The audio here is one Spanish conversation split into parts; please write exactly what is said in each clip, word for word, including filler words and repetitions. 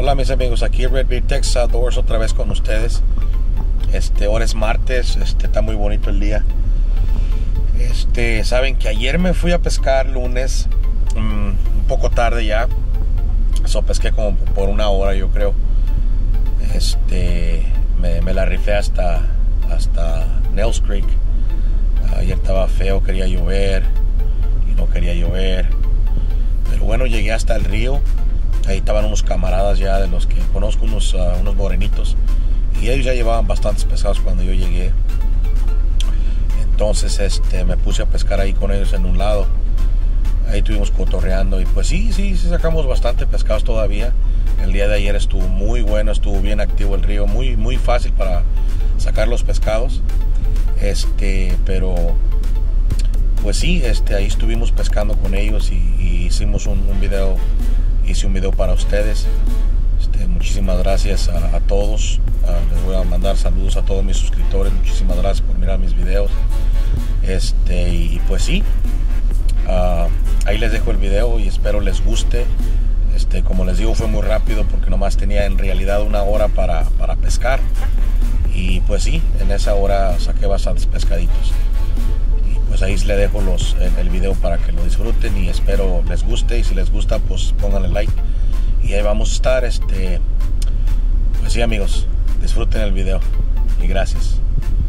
Hola mis amigos, aquí Red Beard Texadores otra vez con ustedes. Este, ahora es martes, este, está muy bonito el día. Este, saben que ayer me fui a pescar lunes, um, un poco tarde ya. So pesqué como por una hora yo creo. Este, me, me la rifé hasta, hasta Nels Creek. Ayer estaba feo, quería llover y no quería llover. Pero bueno, llegué hasta el río. Ahí estaban unos camaradas ya de los que conozco, unos, uh, unos morenitos. Y ellos ya llevaban bastantes pescados cuando yo llegué. Entonces este, me puse a pescar ahí con ellos en un lado. Ahí estuvimos cotorreando y pues sí, sí, sí sacamos bastante pescados todavía. El día de ayer estuvo muy bueno, estuvo bien activo el río, muy, muy fácil para sacar los pescados. Este, pero pues sí, este, ahí estuvimos pescando con ellos y, y hicimos un, un video, hice un video para ustedes. Este, muchísimas gracias a, a todos. Uh, les voy a mandar saludos a todos mis suscriptores. Muchísimas gracias por mirar mis videos. Este, y, y pues sí, uh, ahí les dejo el video y espero les guste. Este, como les digo, fue muy rápido porque nomás tenía en realidad una hora para, para pescar. Y pues sí, en esa hora saqué bastantes pescaditos. Y pues ahí les dejo los, el, el video para que lo disfruten y espero les guste. Y si les gusta, pues pónganle like. Y ahí vamos a estar. Este, pues sí amigos, disfruten el video. Y gracias.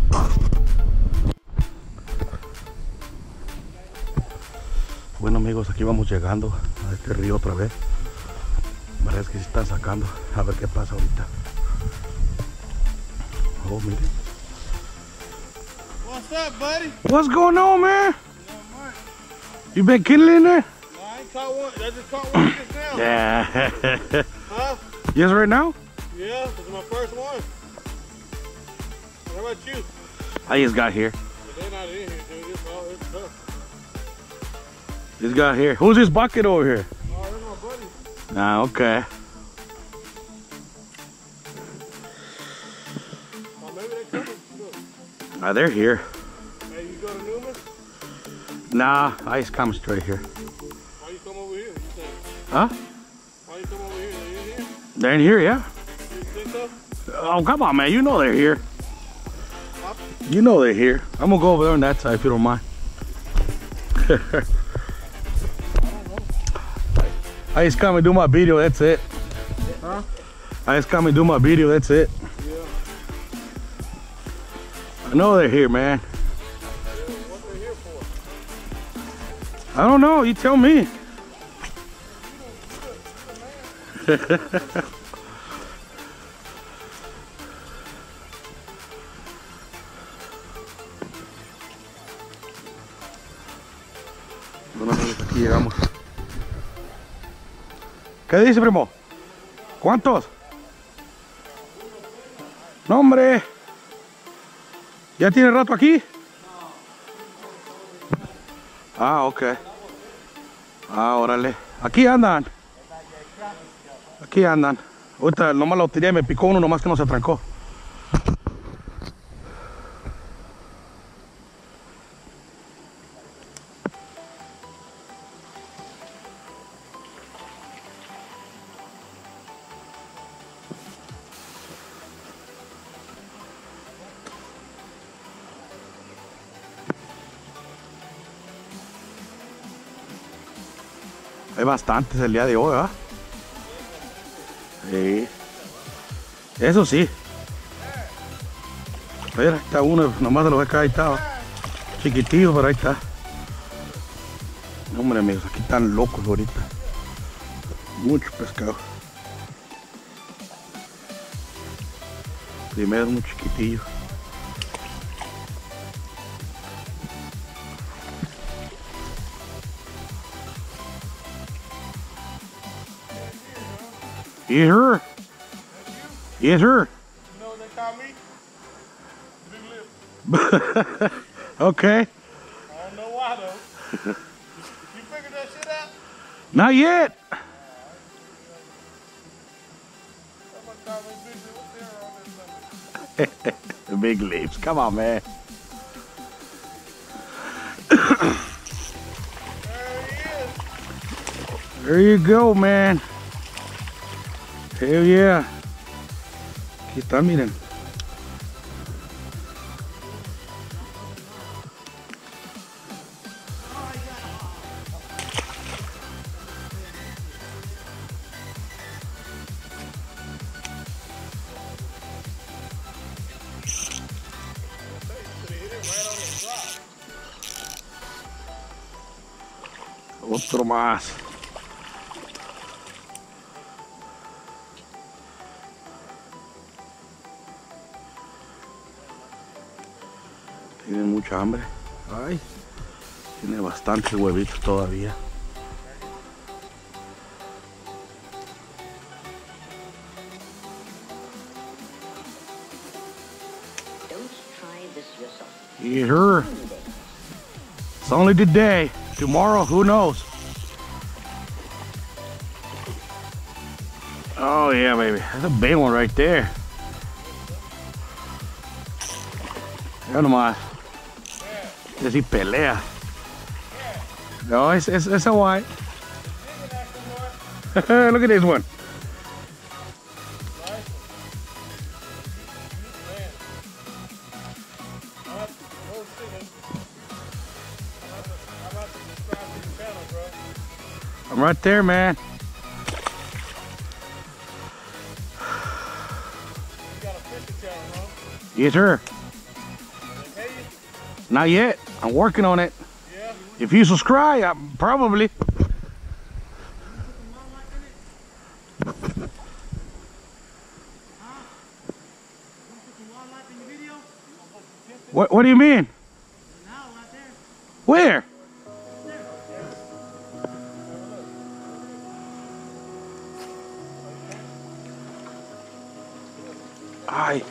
Bueno amigos, aquí vamos llegando a este río otra vez. La verdad es que se están sacando. A ver qué pasa ahorita. Oh, miren. What's up, buddy? What's going on, man? Not much. You been killing there? No, I ain't caught one. I just caught one just now. Yeah. Huh? Yes, right now? Yeah, this is my first one. How about you? I just got here. But they're not in here, dude. It's all it's tough. Just got here. Who's this bucket over here? Oh, they're my buddies. Ah, okay. Oh, maybe they're coming. Look. Ah, they're here. Hey, you go to Newman? Nah, I just come straight here. Why you come over here? You think? Huh? Why you come over here? They in here? They're in here, yeah. You think so? Oh, come on, man. You know they're here. Huh? You know they're here. I'm gonna go over there on that side if you don't mind. I just come and do my video, that's it. Huh? I just come and do my video, that's it. Yeah. I know they're here, man. Yeah, what they here for? I don't know, you tell me. Bueno, amigos, aquí llegamos. ¿Qué dice, primo? ¿Cuántos? No, hombre. ¿Ya tiene rato aquí? Ah, ok. Ah, órale. Aquí andan. Aquí andan. Ahorita nomás lo tiré, me picó uno nomás que no se atrancó. Hay bastantes el día de hoy, ¿verdad? Sí. Eso sí. Mira, ahí está uno, nomás de los acá, ahí está. Chiquitillo, pero ahí está. Hombre, amigos, aquí están locos ahorita. Mucho pescado. Primero un chiquitillo. Yes, sir. Yes, sir. You know what they call me? Big lip. Okay. I don't know why though. You figured that shit out? Not yet. Somebody call me Big Lip. What's there on this number? Big leaves. Come on, man. There he is. There you go, man. Hell yeah. Aquí está, miren. Otro más. Tiene mucha hambre. Ay, tiene bastantes huevitos todavía. Yeah, it's only today. Tomorrow, who knows? Oh yeah, baby. That's a big one right there. Ya nomás. Es si pelea. No, it's, it's, it's a white. Look at this one. I'm right there, man. You got a fish channel, huh? Yes, sir. They pay you? Not yet. I'm working on it. Yeah. If you subscribe, I, probably. What, what do you mean? Where? Ay.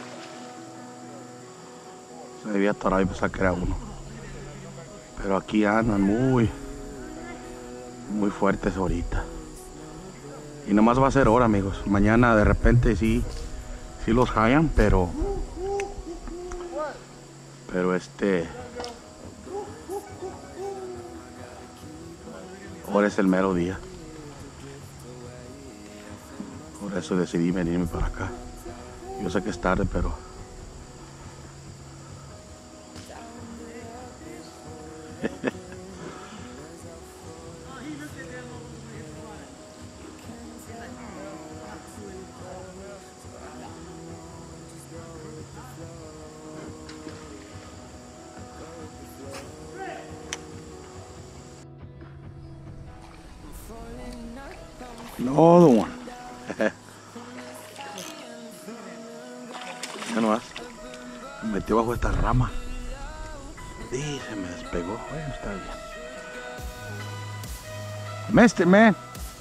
Se debía estar ahí, pensar que era uno. Pero aquí andan muy, muy fuertes ahorita. Y nomás va a ser hora, amigos. Mañana de repente sí, sí los hallan, pero, pero este, ahora es el mero día. Por eso decidí venirme para acá. Yo sé que es tarde, pero another one. Ya no vas. Me metió bajo esta rama y se me despegó. Bueno, está bien. Missed it, man.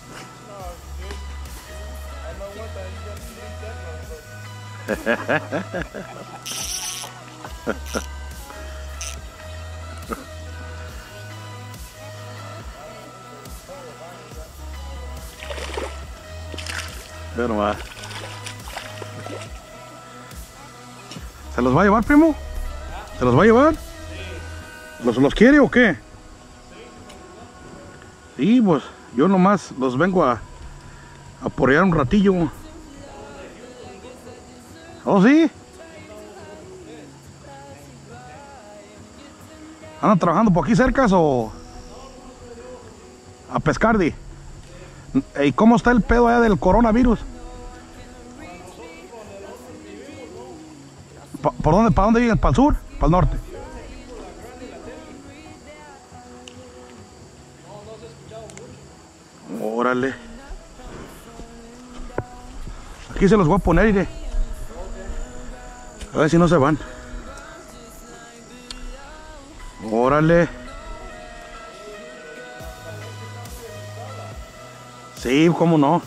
Ya no más. ¿Se los va a llevar, primo? ¿Se los va a llevar? ¿Los, los quiere o qué? Sí, pues yo nomás los vengo a, a porrear un ratillo. ¿Oh, sí? ¿Andan trabajando por aquí cerca o a pescar? Di? ¿Y cómo está el pedo allá del coronavirus? ¿Por dónde? ¿Para dónde viven? ¿Para el sur? ¿Para el norte? Órale. Aquí se los voy a poner, iré. A ver si no se van. Órale. Sí, cómo no.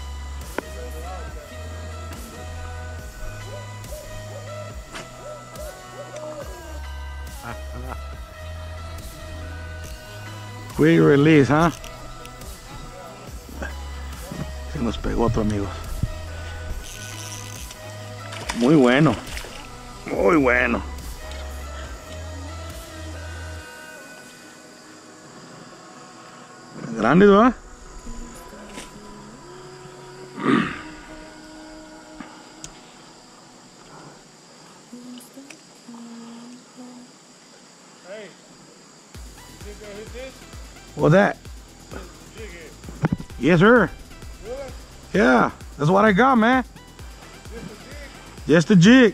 Quick release, ¿ah? ¿eh? Se nos pegó otro, amigos. Muy bueno. Muy bueno. Grande, ¿verdad? What's that? Yes, sir. Really? Yeah, that's what I got, man. Just a jig?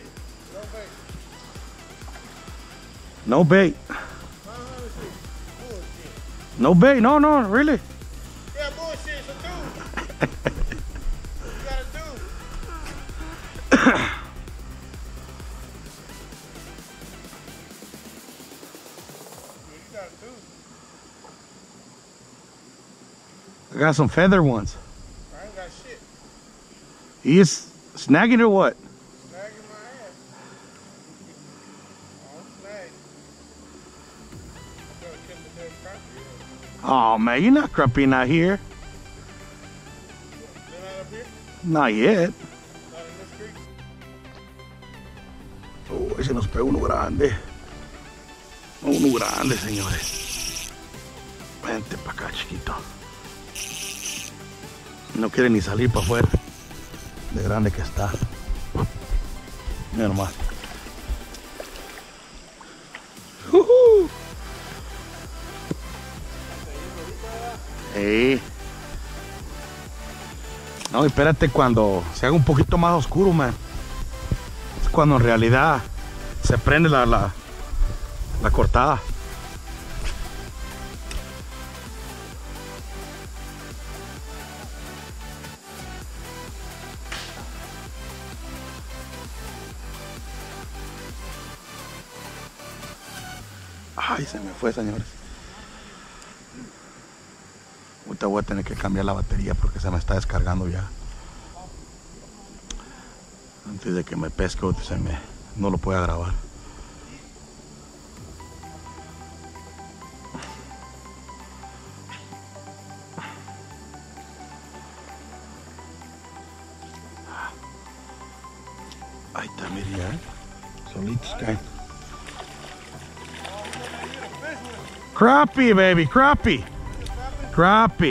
Just a jig. No bait. No bait. Uh, let me see. Bullshit. No bait. No, no, really. Yeah, bullshit, so do. What you gotta do? What you gotta do? I got some feather ones. I ain't got shit. He is snagging or what? Snagging my ass. Oh, I'm snagged. I gotta kill the damn crappie. Oh man, you're not crapping out here. They're not up here? Not yet. Not in this creek? Oh, ese nos pegó uno grande. Uno grande, señores. Vente para acá, chiquito. No quiere ni salir para afuera. De grande que está. Mira nomás. Uh-huh. Hey. No, espérate cuando se haga un poquito más oscuro, man. Es cuando en realidad se prende la, la, la cortada. Ay, se me fue, señores. Ahorita voy a tener que cambiar la batería porque se me está descargando ya. Antes de que me pesque, se me, no lo pueda grabar. Ahí está, mire ya. Solitos caen. Crappie, baby, crappie. Crappie.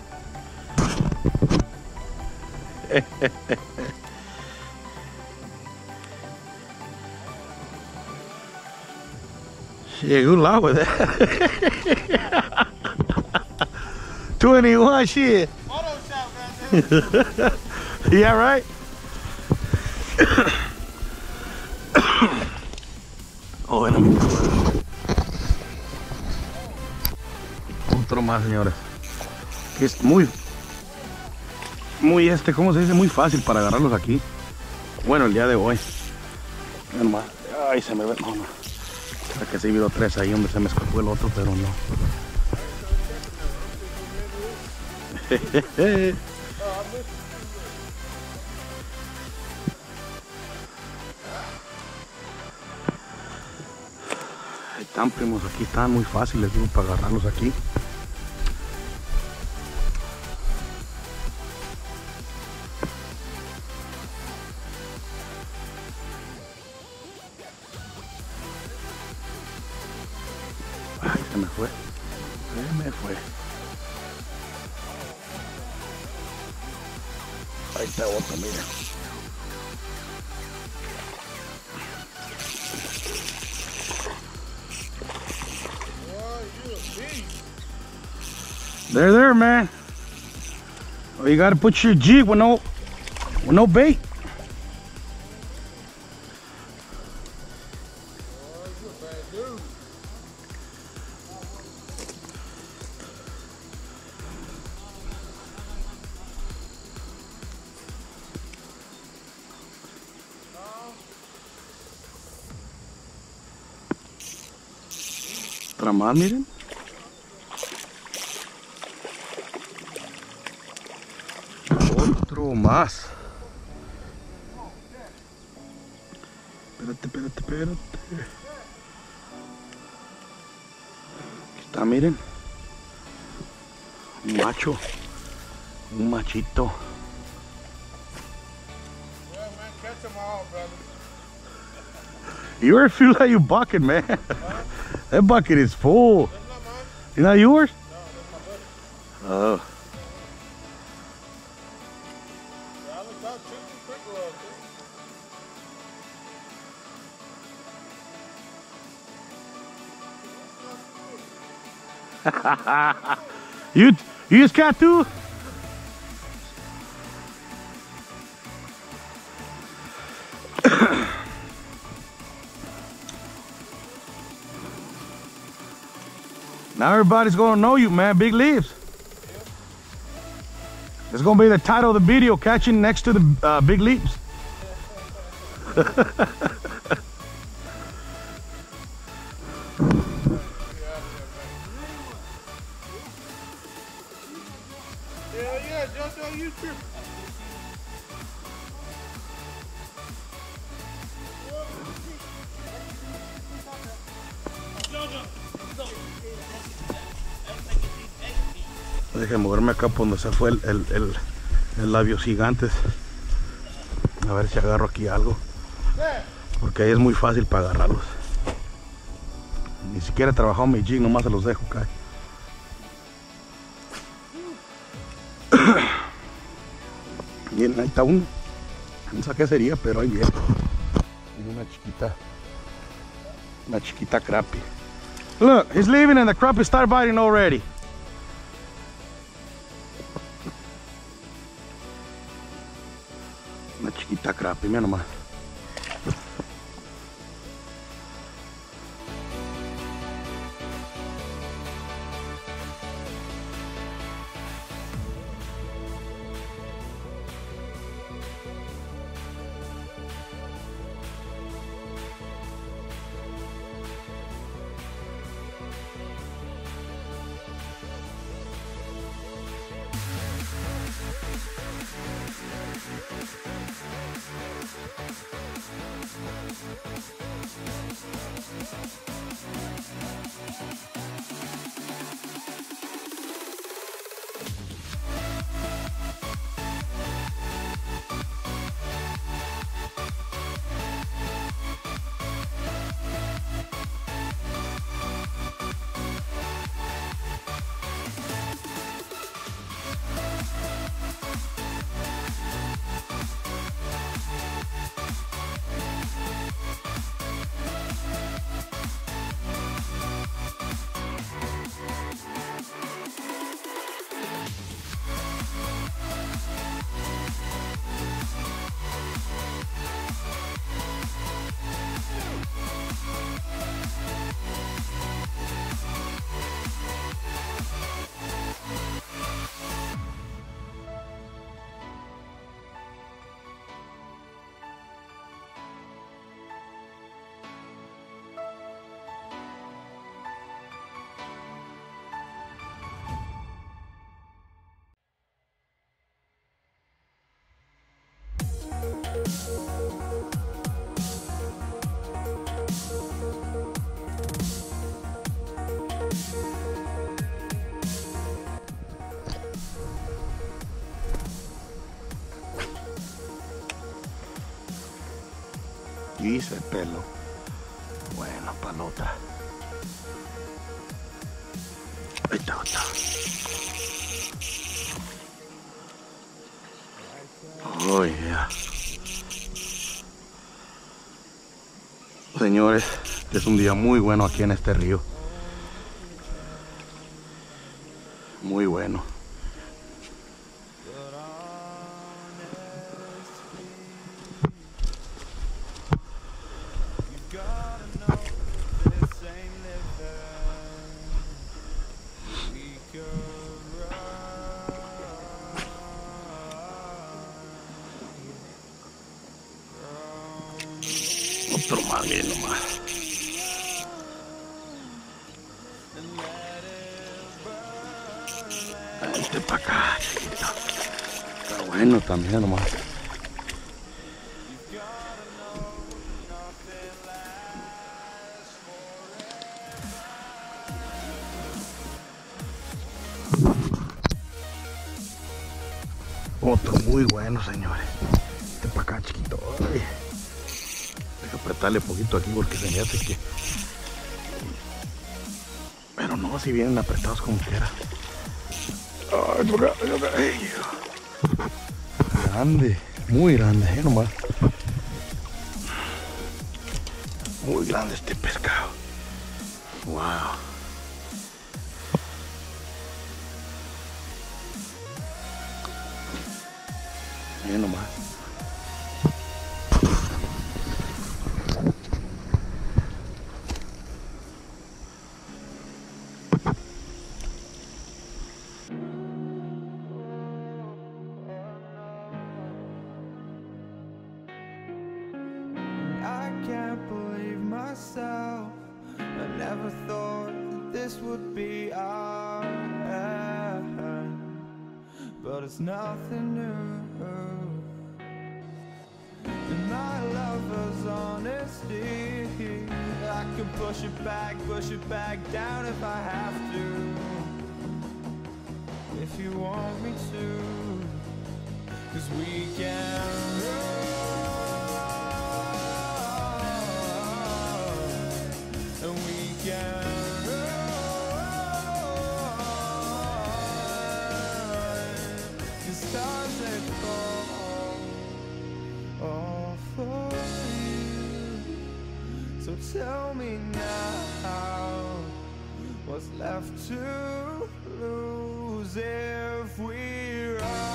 Yeah, good luck with that. twenty-one, shit. Auto shop, goddamn. Yeah, right? Oh, bueno. Otro más, señores. Que es muy, muy este, ¿cómo se dice? Muy fácil para agarrarlos aquí. Bueno, el día de hoy. Miren más. Ay, se me ve. No, no. Creo que sí vio tres ahí donde se me escapó el otro, pero no. Ahí están, primos, aquí están muy fáciles, digo, para agarrarlos aquí. Ay, se me fue. Se me fue. Ahí está otro, mira. There, there, man. Oh, you gotta put your jig with no, with no bait. Otra más, miren. Otro más. Espérate, espérate, espérate. Aquí está, miren. Un macho. Un machito. Yeah, man, catch them all, brother. You ever feel like you bucket, man? Huh? That bucket is full. That's not mine. Is that yours? No, that's my buddy. Oh. Yeah, I looked out too. Quick love, too. you, you just got two? Now everybody's gonna know you, man. Big leaves. It's gonna be the title of the video, catching next to the uh, big leaves. Hell yeah, JoJo, you tripping. Deje moverme acá por donde se fue el, el, el, el labios gigantes. A ver si agarro aquí algo. Porque ahí es muy fácil para agarrarlos. Ni siquiera he trabajado mi jig, nomás se los dejo caer. Bien, ahí está uno. No sé qué sería, pero ahí viene. Y una chiquita. Una chiquita crappie. Look, he's leaving and the crappie start biting already. Una chiquita crappie, mira nomás. Hice el pelo. Bueno, palota. Ahí está, ahí está. Oh, yeah. Señores, es un día muy bueno aquí en este río. Muy bueno. Otro más bien nomás. Vente para acá, chiquito. Está bueno también nomás. Otro muy bueno, señores. Vente para acá, chiquito. Ay. Apretarle poquito aquí porque se me hace que... Pero no, si vienen apretados como quiera. Ay, ay, grande, muy grande, eh, nomás. Muy grande este pescado. Wow. Miren nomás. I can't believe myself. I never thought that this would be our end, but it's nothing new. And my lover's honesty, I can push it back, push it back down if I have to, if you want me to, 'cause we can run. And we can run. The stars they fall all for you. So tell me now, what's left to lose if we run?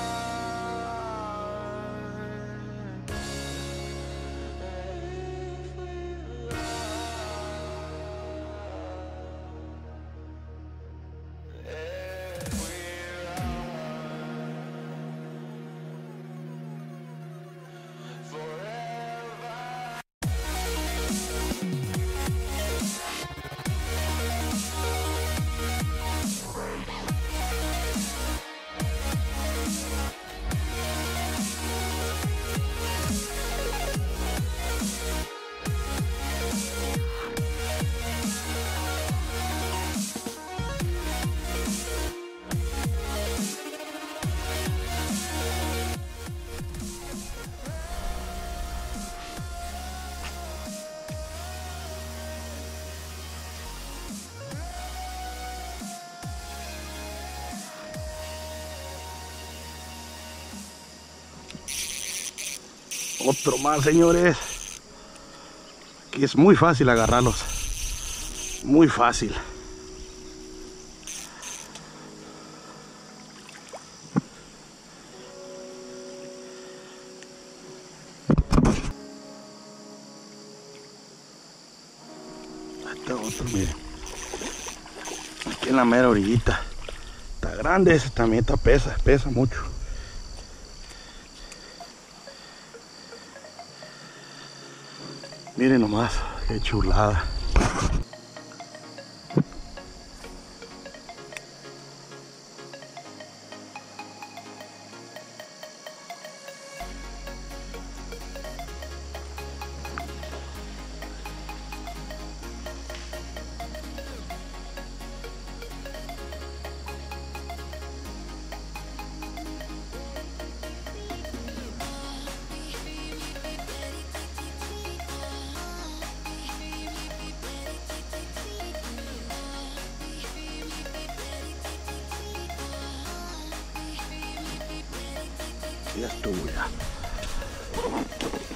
Otro más, señores. Aquí es muy fácil agarrarlos. Muy fácil. Ahí está otro, miren. Aquí en la mera orillita. Está grande ese también, está pesa, pesa mucho. Miren nomás, qué chulada. Ya estuvo ya.